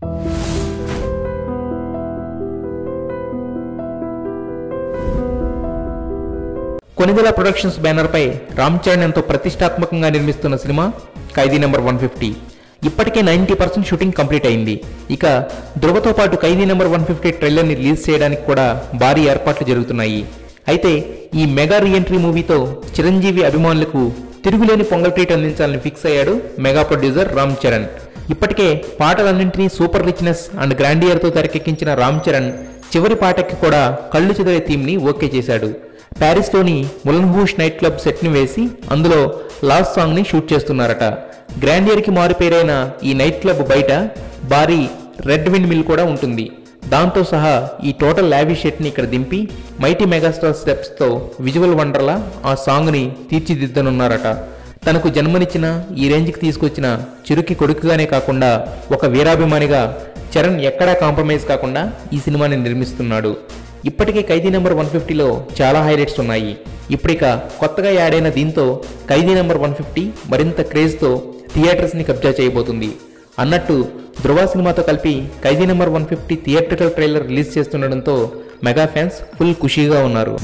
Konidela productions banner పై రామ్ చరణ్ ఎంతో ప్రతిష్టాత్మకంగా నిర్మిస్తున్న సినిమా ఖైదీ నెంబర్ 150. ఇప్పటికే 90% షూటింగ్ కంప్లీట్ అయింది. ఇక ధృవతో పాటు ఖైదీ నెంబర్ 150 ట్రైలర్ని రిలీజ్ చేయడానికి కూడా భారీ ఏర్పాట్లు జరుగుతున్నాయి. అయితే ఈ మెగా రీఎంట్రీ మూవీతో చిరంజీవి అభిమానులకు తిరుగులేని పొంగల్ ట్రీట్ అందించాలని ఫిక్స్ అయ్యాడు మెగా ప్రొడ్యూసర్ రామ్ చరణ్. ఇప్పటికే పాటలన్నింటినీ సూపర్ రిచ్నెస్ అండ్ గ్రాండియర్తో తెరకెక్కించిన రామ్ చరణ్ చివరి పాటకి కూడా కళ్ళు చెదిరే థీమ్ని ఓకే చేశాడు. ప్యారిస్లోని ములన్హూష్ నైట్ క్లబ్ సెట్ని వేసి అందులో లాస్ట్ సాంగ్ని షూట్ చేస్తున్నారట. గ్రాండియర్కి మారుపేరైన ఈ నైట్ క్లబ్ బయట భారీ రెడ్ విండ్ మిల్ కూడా ఉంటుంది. దాంతో సహా ఈ టోటల్ లావిష్ సెట్ని ఇక్కడ దింపి మైటీ మెగాస్టార్ స్టెప్స్తో విజువల్ వండర్లా ఆ సాంగ్ని తీర్చిదిద్దనున్నారట. తనకు జన్మనిచ్చిన ఈ రేంజ్కి తీసుకొచ్చిన చిరుకి కొడుకుగానే కాకుండా ఒక వీరాభిమానిగా చరణ్ ఎక్కడా కాంప్రమైజ్ కాకుండా ఈ సినిమాని నిర్మిస్తున్నాడు. ఇప్పటికే ఖైదీ నెంబర్ 150లో చాలా హైలైట్స్ ఉన్నాయి. ఇప్పుడిక కొత్తగా యాడ్ అయిన దీంతో ఖైదీ నెంబర్ 150 మరింత క్రేజ్తో థియేటర్స్ని కబ్జా చేయబోతుంది. అన్నట్టు ధృవ సినిమాతో కలిపి Khaidi number 150 theatrical trailer release చేస్తుండడంతో మెగా ఫ్యాన్స్ ఫుల్ ఖుషీగా ఉన్నారు.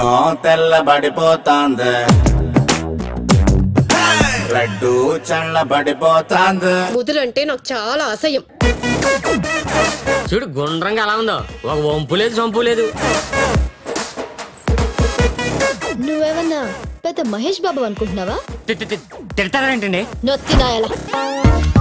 ముదులంటే నాకు చాలా అసహ్యం. చూడు గుండ్రంగా అలా ఉందో, ఒక వంపు లేదు చంపు లేదు. నువ్వేమన్నా పెద్ద మహేష్ బాబు అనుకుంటున్నావా? తిడతారేంటండి? నొత్తినాయలా